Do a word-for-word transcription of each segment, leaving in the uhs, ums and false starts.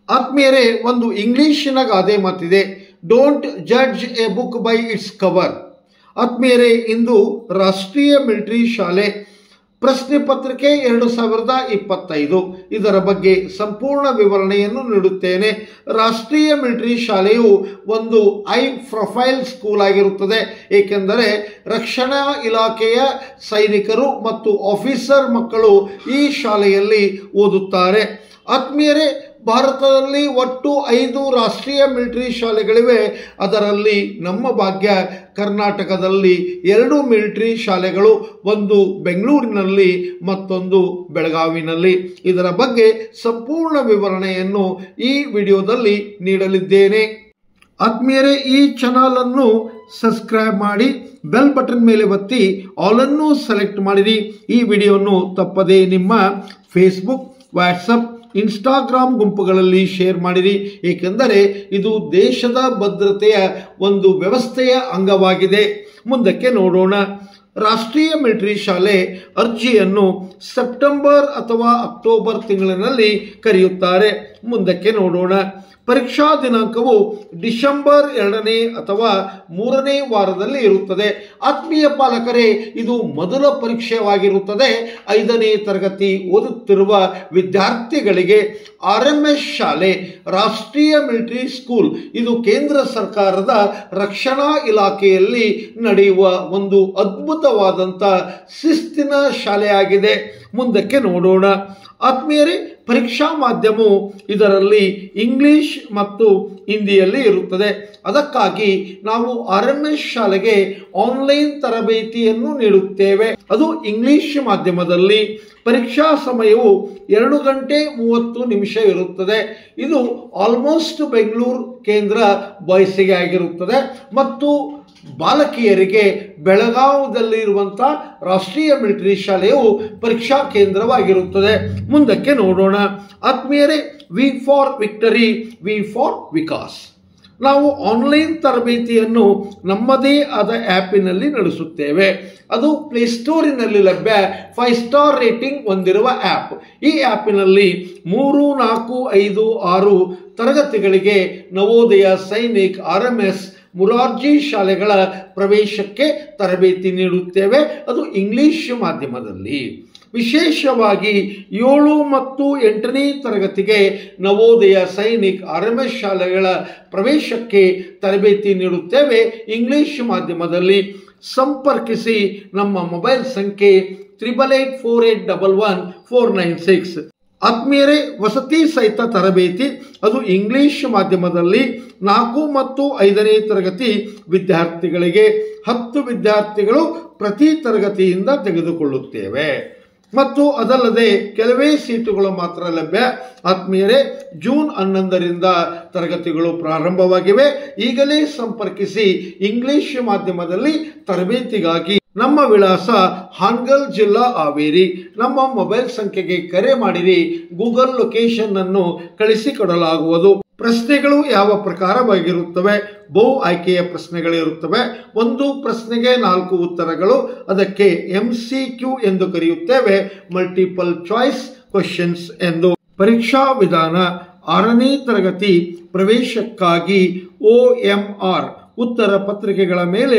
ಆತ್ಮೀಯರೇ, ಒಂದು ಇಂಗ್ಲಿಷಿನ ಗಾದೆ ಮಾತಿದೆ, don't judge a book by its cover. ಆತ್ಮೀಯರೇ, ಇಂದು ರಾಷ್ಟ್ರೀಯ ಮಿಲಿಟರಿ ಶಾಲೆ ಪ್ರಶ್ನೆ ಪತ್ರಿಕೆ ಎರಡು ಸಾವಿರದ ಇಪ್ಪತ್ತೈದು ಇದರ ಬಗ್ಗೆ ಸಂಪೂರ್ಣ ವಿವರಣೆಯನ್ನು ನೀಡುತ್ತೇನೆ. ರಾಷ್ಟ್ರೀಯ ಮಿಲಿಟರಿ ಶಾಲೆಯು ಒಂದು ಹೈ ಪ್ರೊಫೈಲ್ ಸ್ಕೂಲ್ ಆಗಿರುತ್ತದೆ, ಏಕೆಂದರೆ ರಕ್ಷಣಾ ಇಲಾಖೆಯ ಸೈನಿಕರು ಮತ್ತು ಆಫೀಸರ್ ಮಕ್ಕಳು ಈ ಶಾಲೆಯಲ್ಲಿ ಓದುತ್ತಾರೆ. ಆತ್ಮೀಯರೇ, ಭಾರತದಲ್ಲಿ ಒಟ್ಟು ಐದು ರಾಷ್ಟ್ರೀಯ ಮಿಲಿಟರಿ ಶಾಲೆಗಳಿವೆ. ಅದರಲ್ಲಿ ನಮ್ಮ ಭಾಗ್ಯ ಕರ್ನಾಟಕದಲ್ಲಿ ಎರಡು ಮಿಲಿಟರಿ ಶಾಲೆಗಳು, ಒಂದು ಬೆಂಗಳೂರಿನಲ್ಲಿ ಮತ್ತೊಂದು ಬೆಳಗಾವಿನಲ್ಲಿ. ಇದರ ಬಗ್ಗೆ ಸಂಪೂರ್ಣ ವಿವರಣೆಯನ್ನು ಈ ವಿಡಿಯೋದಲ್ಲಿ ನೀಡಲಿದ್ದೇನೆ. ಆತ್ಮೀಯರೇ, ಈ ಚಾನಲ್ ಅನ್ನು ಸಬ್ಸ್ಕ್ರೈಬ್ ಮಾಡಿ, ಬೆಲ್ ಬಟನ್ ಮೇಲೆ ಒತ್ತಿ ಆಲ್ ಅನ್ನು ಸೆಲೆಕ್ಟ್ ಮಾಡಿರಿ. ಈ ವಿಡಿಯೋವನ್ನು ತಪ್ಪದೇ ನಿಮ್ಮ ಫೇಸ್ಬುಕ್, ವಾಟ್ಸಪ್, ಇನ್ಸ್ಟಾಗ್ರಾಮ್ ಗುಂಪುಗಳಲ್ಲಿ ಶೇರ್ ಮಾಡಿರಿ, ಏಕೆಂದರೆ ಇದು ದೇಶದ ಭದ್ರತೆಯ ಒಂದು ವ್ಯವಸ್ಥೆಯ ಅಂಗವಾಗಿದೆ. ಮುಂದಕ್ಕೆ ನೋಡೋಣ. ರಾಷ್ಟ್ರೀಯ ಮಿಲಿಟರಿ ಶಾಲೆ ಅರ್ಜಿಯನ್ನು ಸೆಪ್ಟೆಂಬರ್ ಅಥವಾ ಅಕ್ಟೋಬರ್ ತಿಂಗಳಿನಲ್ಲಿ ಕರೆಯುತ್ತಾರೆ. ಮುಂದಕ್ಕೆ ನೋಡೋಣ. ಪರೀಕ್ಷಾ ದಿನಾಂಕವು ಡಿಸೆಂಬರ್ ಎರಡನೇ ಅಥವಾ ಮೂರನೇ ವಾರದಲ್ಲಿ ಇರುತ್ತದೆ. ಆತ್ಮೀಯ ಪಾಲಕರೇ, ಇದು ಮೊದಲ ಪರೀಕ್ಷೆಯಾಗಿರುತ್ತದೆ. ಐದನೇ ತರಗತಿ ಓದುತ್ತಿರುವ ವಿದ್ಯಾರ್ಥಿಗಳಿಗೆ ಆರ್ ಎಂ ಎಸ್ ಶಾಲೆ ರಾಷ್ಟ್ರೀಯ ಮಿಲಿಟರಿ ಸ್ಕೂಲ್ ಇದು ಕೇಂದ್ರ ಸರ್ಕಾರದ ರಕ್ಷಣಾ ಇಲಾಖೆಯಲ್ಲಿ ನಡೆಯುವ ಒಂದು ಅದ್ಭುತವಾದಂಥ ಶಿಸ್ತಿನ ಶಾಲೆಯಾಗಿದೆ. ಮುಂದಕ್ಕೆ ನೋಡೋಣ. ಆತ್ಮೀಯರೇ, ಪರೀಕ್ಷಾ ಮಾಧ್ಯಮವು ಇದರಲ್ಲಿ ಇಂಗ್ಲಿಷ್ ಮತ್ತು ಹಿಂದಿಯಲ್ಲಿ ಇರುತ್ತದೆ. ಅದಕ್ಕಾಗಿ ನಾವು ಆರ್ ಎಂ ಎಸ್ ಶಾಲೆಗೆ ಆನ್ಲೈನ್ ತರಬೇತಿಯನ್ನು ನೀಡುತ್ತೇವೆ, ಅದು ಇಂಗ್ಲಿಷ್ ಮಾಧ್ಯಮದಲ್ಲಿ. ಪರೀಕ್ಷಾ ಸಮಯವು ಎರಡು ಗಂಟೆ ಮೂವತ್ತು ನಿಮಿಷ ಇರುತ್ತದೆ. ಇದು ಆಲ್ಮೋಸ್ಟ್ ಬೆಂಗಳೂರು ಕೇಂದ್ರ ಬಾಯ್ಸಿಗೆ ಆಗಿರುತ್ತದೆ ಮತ್ತು ಬಾಲಕಿಯರಿಗೆ ಬೆಳಗಾವದಲ್ಲಿರುವಂಥ ರಾಷ್ಟ್ರೀಯ ಮಿಲಿಟರಿ ಶಾಲೆಯು ಪರೀಕ್ಷಾ ಕೇಂದ್ರವಾಗಿರುತ್ತದೆ. ಮುಂದಕ್ಕೆ ನೋಡೋಣ. ಆತ್ಮೀಯರೇ, V for victory, V for Vikas. ನಾವು ಆನ್ಲೈನ್ ತರಬೇತಿಯನ್ನು ನಮ್ಮದೇ ಆದ ಆ್ಯಪಿನಲ್ಲಿ ನಡೆಸುತ್ತೇವೆ. ಅದು ಪ್ಲೇಸ್ಟೋರಿನಲ್ಲಿ ಲಭ್ಯ ಫೈವ್ ಸ್ಟಾರ್ ರೇಟಿಂಗ್ ಹೊಂದಿರುವ ಆ್ಯಪ್. ಈ ಆ್ಯಪಿನಲ್ಲಿ ಮೂರು ನಾಲ್ಕು ಐದು ಆರು ತರಗತಿಗಳಿಗೆ Navodaya, Sainik, R M S, Morarji ಶಾಲೆಗಳ ಪ್ರವೇಶಕ್ಕೆ ತರಬೇತಿ ನೀಡುತ್ತೇವೆ, ಅದು ಇಂಗ್ಲಿಷ್ ಮಾಧ್ಯಮದಲ್ಲಿ. ವಿಶೇಷವಾಗಿ ಏಳು ಮತ್ತು ಎಂಟನೇ ತರಗತಿಗೆ Navodaya, Sainik, R M S ಶಾಲೆಗಳ ಪ್ರವೇಶಕ್ಕೆ ತರಬೇತಿ ನೀಡುತ್ತೇವೆ, ಇಂಗ್ಲಿಷ್ ಮಾಧ್ಯಮದಲ್ಲಿ. ಸಂಪರ್ಕಿಸಿ ನಮ್ಮ ಮೊಬೈಲ್ ಸಂಖ್ಯೆ triple eight four eight double one four nine six. ಆತ್ಮೀಯರೇ, ವಸತಿ ಸಹಿತ ತರಬೇತಿ ಅದು ಇಂಗ್ಲಿಷ್ ಮಾಧ್ಯಮದಲ್ಲಿ. ನಾಲ್ಕು ಮತ್ತು ಐದನೇ ತರಗತಿ ವಿದ್ಯಾರ್ಥಿಗಳಿಗೆ ಹತ್ತು ವಿದ್ಯಾರ್ಥಿಗಳು ಪ್ರತಿ ತರಗತಿಯಿಂದ ತೆಗೆದುಕೊಳ್ಳುತ್ತೇವೆ ಮತ್ತು ಅದಲ್ಲದೆ ಕೆಲವೇ ಸೀಟುಗಳು ಮಾತ್ರ ಲಭ್ಯ. ಆತ್ಮೀಯರೇ, ಜೂನ್ ಹನ್ನೊಂದರಿಂದ ತರಗತಿಗಳು ಪ್ರಾರಂಭವಾಗಿವೆ. ಈಗಲೇ ಸಂಪರ್ಕಿಸಿ ಇಂಗ್ಲಿಷ್ ಮಾಧ್ಯಮದಲ್ಲಿ ತರಬೇತಿಗಾಗಿ. ನಮ್ಮ ವಿಳಾಸ ಹಾನಗಲ್ ಜಿಲ್ಲಾ ಹಾವೇರಿ. ನಮ್ಮ ಮೊಬೈಲ್ ಸಂಖ್ಯೆಗೆ ಕರೆ ಮಾಡಿರಿ, ಗೂಗಲ್ ಲೊಕೇಶನ್ ಅನ್ನು ಕಳಿಸಿಕೊಡಲಾಗುವುದು. ಪ್ರಶ್ನೆಗಳು ಯಾವ ಪ್ರಕಾರವಾಗಿರುತ್ತವೆ? ಬಹು ಆಯ್ಕೆಯ ಪ್ರಶ್ನೆಗಳಿರುತ್ತವೆ. ಒಂದು ಪ್ರಶ್ನೆಗೆ ನಾಲ್ಕು ಉತ್ತರಗಳು, ಅದಕ್ಕೆ ಎಂ ಸಿ ಕ್ಯೂ ಎಂದು ಕರೆಯುತ್ತೇವೆ, ಮಲ್ಟಿಪಲ್ ಚಾಯ್ಸ್ ಕ್ವಶನ್ಸ್ ಎಂದು. ಪರೀಕ್ಷಾ ವಿಧಾನ: ಆರನೇ ತರಗತಿ ಪ್ರವೇಶಕ್ಕಾಗಿ ಒ ಎಂ ಆರ್ ಉತ್ತರ ಪತ್ರಿಕೆಗಳ ಮೇಲೆ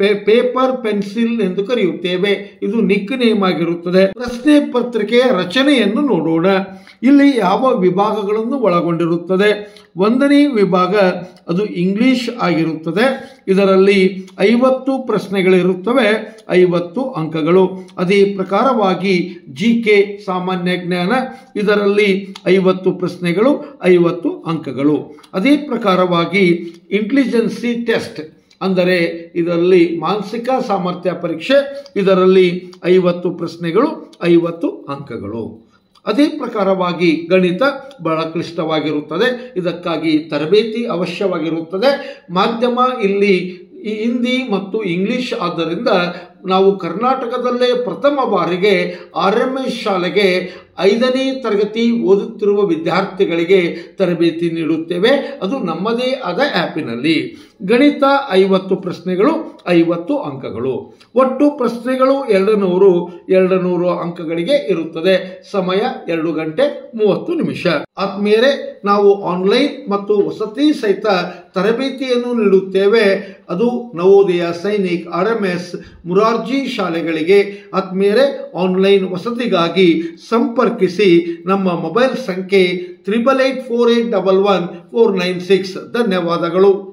ಪೇಪರ್ ಪೆನ್ಸಿಲ್ ಎಂದು ಕರೆಯುತ್ತೇವೆ, ಇದು ನಿಕ್ ನೇಮ್ ಆಗಿರುತ್ತದೆ. ಪ್ರಶ್ನೆ ಪತ್ರಿಕೆಯ ರಚನೆಯನ್ನು ನೋಡೋಣ. ಇಲ್ಲಿ ಯಾವ ವಿಭಾಗಗಳನ್ನು ಒಳಗೊಂಡಿರುತ್ತದೆ? ಒಂದನೇ ವಿಭಾಗ ಅದು ಇಂಗ್ಲಿಷ್ ಆಗಿರುತ್ತದೆ. ಇದರಲ್ಲಿ ಐವತ್ತು ಪ್ರಶ್ನೆಗಳಿರುತ್ತವೆ, ಐವತ್ತು ಅಂಕಗಳು. ಅದೇ ಪ್ರಕಾರವಾಗಿ ಜಿ ಕೆ ಸಾಮಾನ್ಯ ಜ್ಞಾನ, ಇದರಲ್ಲಿ ಐವತ್ತು ಪ್ರಶ್ನೆಗಳು, ಐವತ್ತು ಅಂಕಗಳು. ಅದೇ ಪ್ರಕಾರವಾಗಿ ಇಂಟೆಲಿಜೆನ್ಸಿ ಟೆಸ್ಟ್ ಅಂದರೆ ಇದರಲ್ಲಿ ಮಾನಸಿಕ ಸಾಮರ್ಥ್ಯ ಪರೀಕ್ಷೆ, ಇದರಲ್ಲಿ ಐವತ್ತು ಪ್ರಶ್ನೆಗಳು, ಐವತ್ತು ಅಂಕಗಳು. ಅದೇ ಪ್ರಕಾರವಾಗಿ ಗಣಿತ ಬಹಳ ಕ್ಲಿಷ್ಟವಾಗಿರುತ್ತದೆ, ಇದಕ್ಕಾಗಿ ತರಬೇತಿ ಅವಶ್ಯವಾಗಿರುತ್ತದೆ. ಮಾಧ್ಯಮ ಇಲ್ಲಿ ಹಿಂದಿ ಮತ್ತು ಇಂಗ್ಲಿಷ್ ಆದ್ದರಿಂದ ನಾವು ಕರ್ನಾಟಕದಲ್ಲೇ ಪ್ರಥಮ ಬಾರಿಗೆ ಆರ್ ಎಂ ಎಸ್ ಶಾಲೆಗೆ ಐದನೇ ತರಗತಿ ಓದುತ್ತಿರುವ ವಿದ್ಯಾರ್ಥಿಗಳಿಗೆ ತರಬೇತಿ ನೀಡುತ್ತೇವೆ, ಅದು ನಮ್ಮದೇ ಆದ ಆ್ಯಪಿನಲ್ಲಿ. ಗಣಿತ ಐವತ್ತು ಪ್ರಶ್ನೆಗಳು, ಐವತ್ತು ಅಂಕಗಳು. ಒಟ್ಟು ಪ್ರಶ್ನೆಗಳು ಎರಡು ನೂರು ಎರಡು ನೂರು ಅಂಕಗಳಿಗೆ ಇರುತ್ತದೆ. ಸಮಯ ಎರಡು ಗಂಟೆ ಮೂವತ್ತು ನಿಮಿಷ. ಆತ್ಮೀಯರೇ, ನಾವು ಆನ್ಲೈನ್ ಮತ್ತು ವಸತಿ ಸಹಿತ ತರಬೇತಿಯನ್ನು ನೀಡುತ್ತೇವೆ. ಅದು Navodaya, Sainik, R M S, Morarji ಶಾಲೆಗಳಿಗೆ. ಆತ್ಮೀಯರೇ, ಆನ್ಲೈನ್ ವಸತಿಗಾಗಿ ಸಂಪರ್ಕಿಸಿ. ನಮ್ಮ ಮೊಬೈಲ್ ಸಂಖ್ಯೆ triple eight four eight double one four nine six. ಧನ್ಯವಾದಗಳು.